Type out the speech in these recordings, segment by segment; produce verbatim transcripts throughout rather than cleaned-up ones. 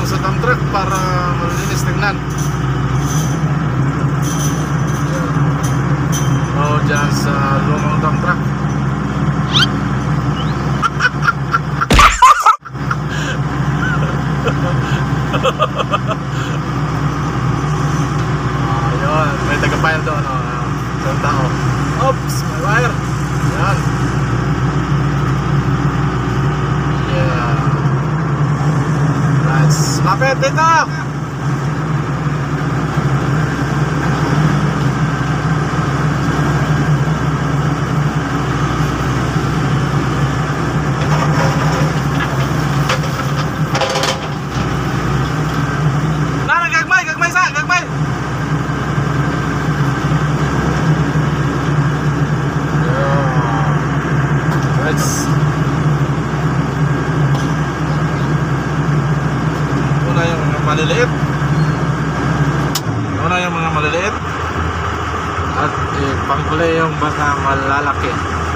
sa dump truck para malinis tingnan. O dyan sa lumang dump truck. Ayun, may taga-fire doon. Isang tao. Oops, may wire. Ayan. Yeah. Let's lapit dito. Maliliit. Una yung mga maliliit at eh, pangkulay yung mga malalaki.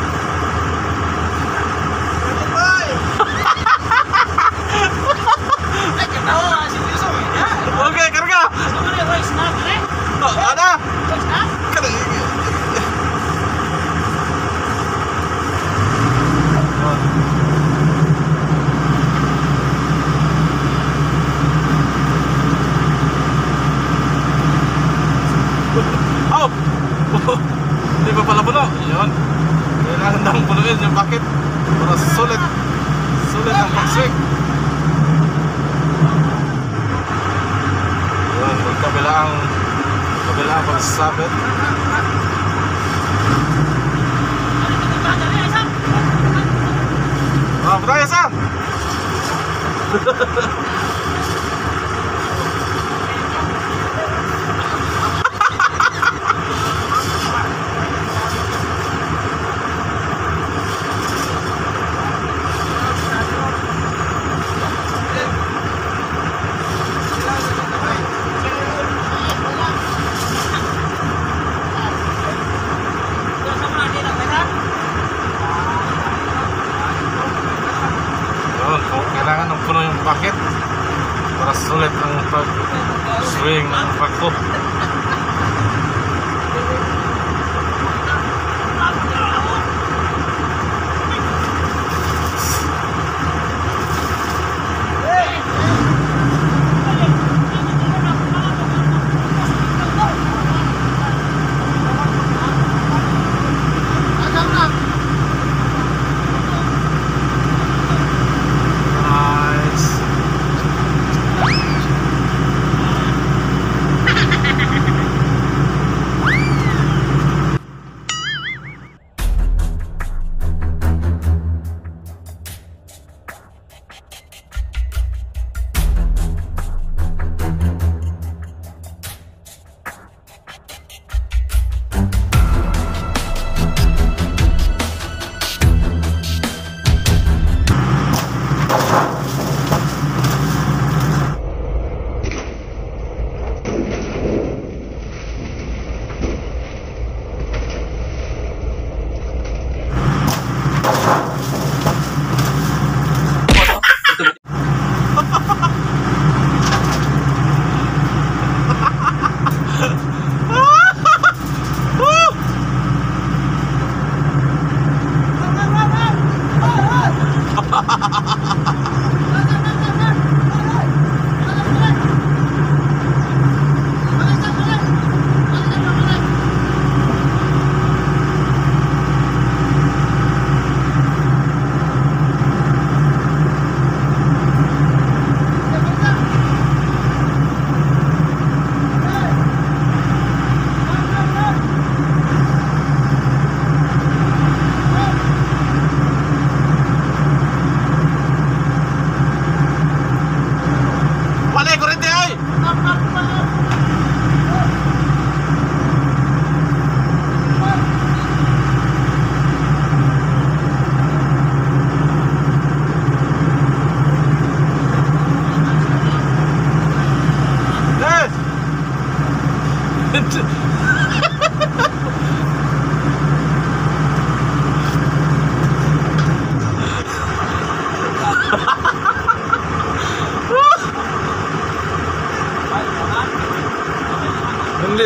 Okay, karga. Oh, ada. Oh! Hindi pa pala puno. Yun. Kailangan daw punuin yung bucket para sulit. Sulit ang pag-swing. Yun. Yung kabilaang kabilaang pagsasabit. Ah, patay sa! Kailangan ng puno yung bucket.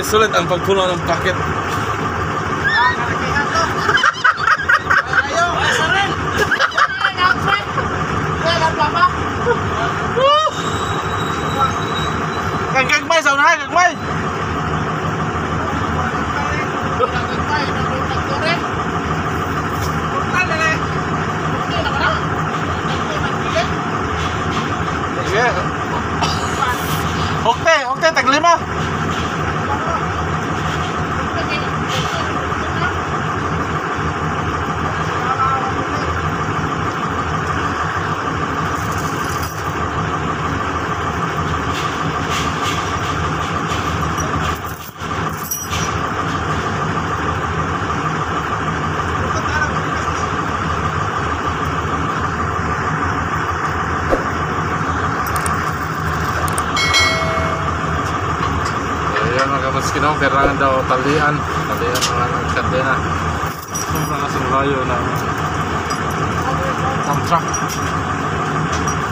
sulit ang pagpuno ng packet. Ah, narakihan to. Ayaw, asa rin. Kaya nagpapa. Kag kagmay sa unahan, kagmay. Nagpay, nagtore. Punta na rin. Punta na ka na. Nagpay, Sige. Okte, okte, taglima. Ayan mga kamuskino, kailangan daw talian. Talian mga nagkandena. Sobrang kasing layo na ng truck.